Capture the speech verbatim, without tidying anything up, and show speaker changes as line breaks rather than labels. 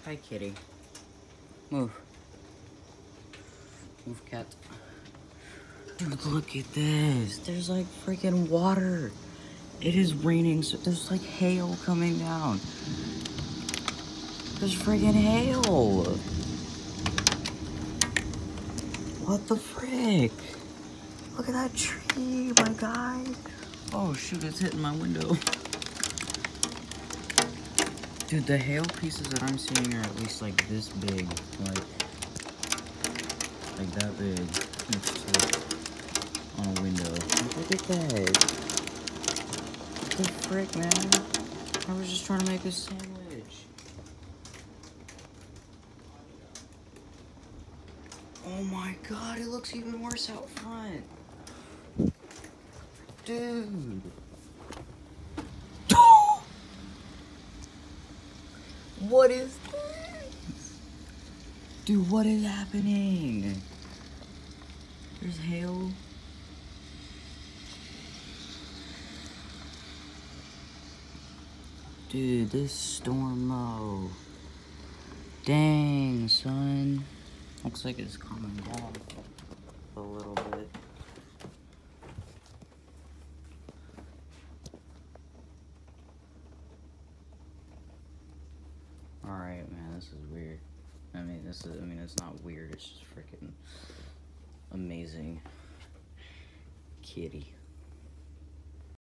Hi, kitty. Move. Move, cat. Dude, look at this. There's like freaking water. It is raining, so there's like hail coming down. There's freaking hail. What the frick? Look at that tree, my guy. Oh shoot, it's hitting my window. Dude, the hail pieces that I'm seeing are at least like this big. Like, like that big. Next to on a window. Look at that. What the frick, man? I was just trying to make a sandwich. Oh my god, it looks even worse out front. Dude. What is this? Dude, what is happening? There's hail. Dude, this storm though. Dang, son. Looks like it's coming down a little bit. Alright, man, this is weird. I mean, this is, I mean, it's not weird, it's just freaking amazing. Kitty.